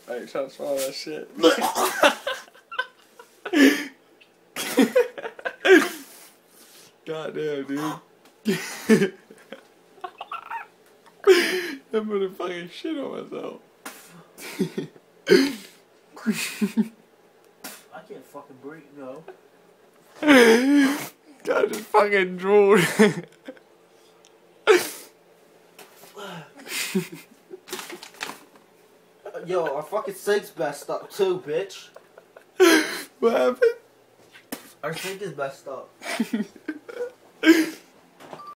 I ain't trying to swallow that shit. Goddamn, dude. I'm gonna fucking shit on myself. I can't fucking breathe, no. God just fucking drooled. Yo, our fucking sink's messed up too, bitch. What happened? Our sink is messed up.